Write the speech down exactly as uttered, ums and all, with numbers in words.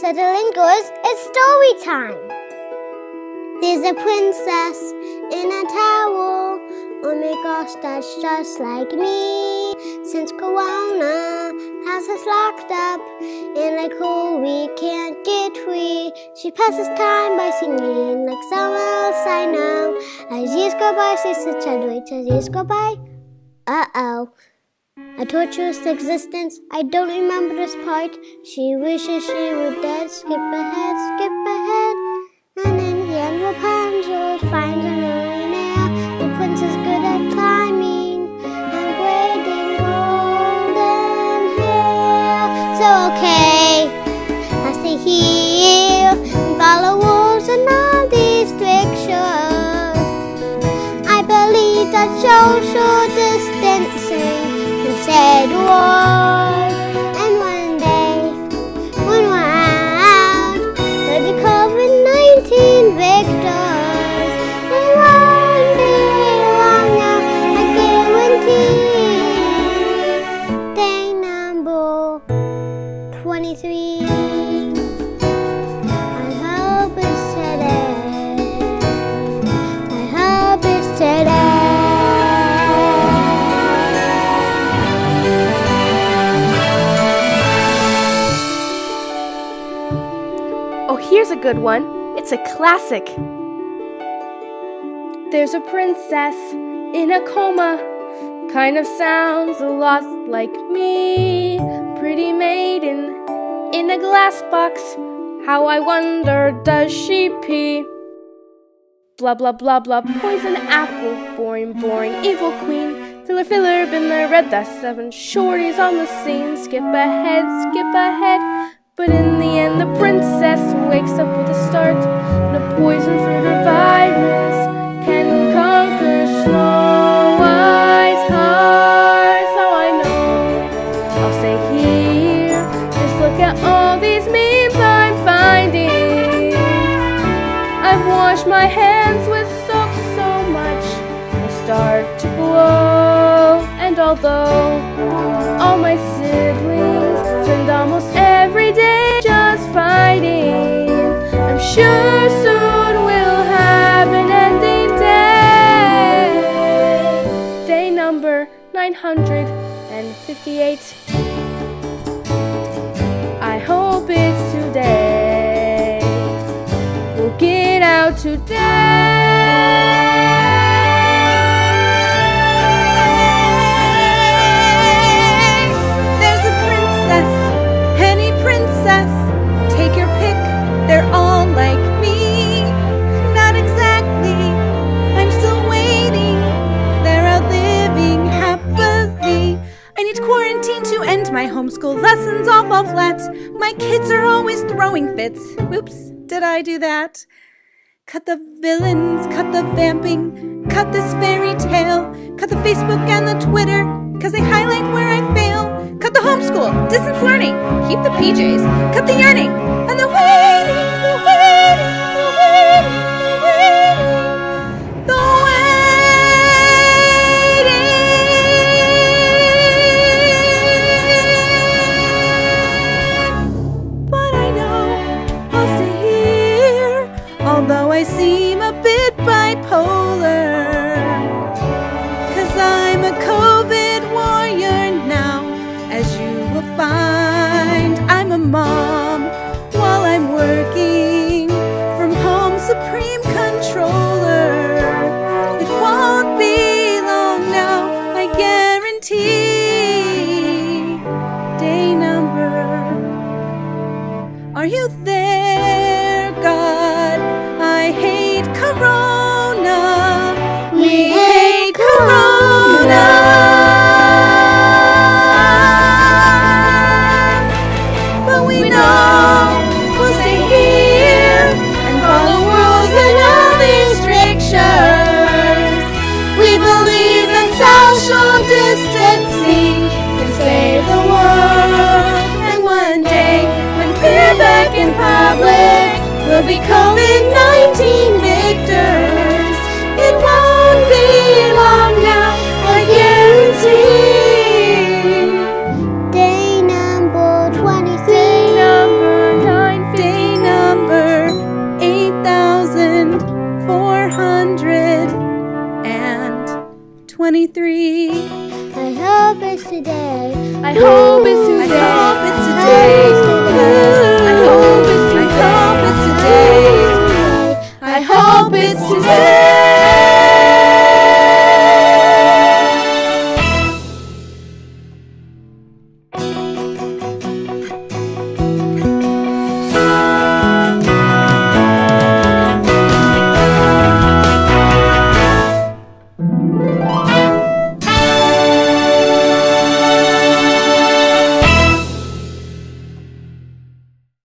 Settle indoors, it's story time. There's a princess in a towel. Oh my gosh, that's just like me. Since Corona has us locked up in a hole we can't get free, she passes time by singing like someone else I know. As years go by, she sits and waits as years go by. Uh-oh. A torturous existence, I don't remember this part. She wishes she were dead. Skip ahead, skip ahead. And in the end Rapunzel finds a millionaire. The prince is good at climbing and braiding golden hair. So okay, I stay here and follow rules and all these strictures. I believe that social distancing said war, and one day, when we're out, there'll be COVID nineteen victors. It won't be long now, I guarantee. Day number twenty-three. I hope it's today. I hope it's today. Here's a good one. It's a classic. There's a princess in a coma. Kind of sounds a lot like me. Pretty maiden in a glass box. How I wonder, does she pee? Blah blah blah blah. Poison apple. Boring boring. Evil queen. Filler filler. Been there, read that. Seven shorties on the scene. Skip ahead, skip ahead. But in the end, the princess wakes up with a start. No poison fruit or virus can conquer Snow White's heart. So I know I'll stay here. Just look at all these memes I'm finding. I've washed my hands with soap so much they start to glow. And although all my siblings spend almost every day just fighting, I'm sure soon we'll have an ending day. Day number nine hundred fifty-eight. I hope it's today. We'll get out today. Take your pick, they're all like me. Not exactly, I'm still waiting. They're outliving happily. I need quarantine to end my homeschool lessons all fall flat. My kids are always throwing fits. Oops, did I do that? Cut the villains, cut the vamping, cut this fairy tale. Cut the Facebook and the Twitter, cause they highlight where I fail. Cut the homeschool, distance learning, keep the P Js. Cut the yearning, and the waiting, the waiting, the waiting, the waiting, the waiting. But I know I'll stay here, although I seem a bit bipolar. Cause I'm a COVID warrior now. As you will find, I'm a mom while I'm working from home, supreme controller. It won't be long now, I guarantee. Day number. Are you there, God? I hate Corona. We hate Corona. Distancing can save the world. And one day, when we're back in public, we'll be COVID nineteen victors. It won't be long now, I guarantee. Day number twenty-three. Day number nine fifty. twenty-three. I hope it's today. I hope it's today. I hope it's today. I hope it's today. I hope it's today. I hope it's today.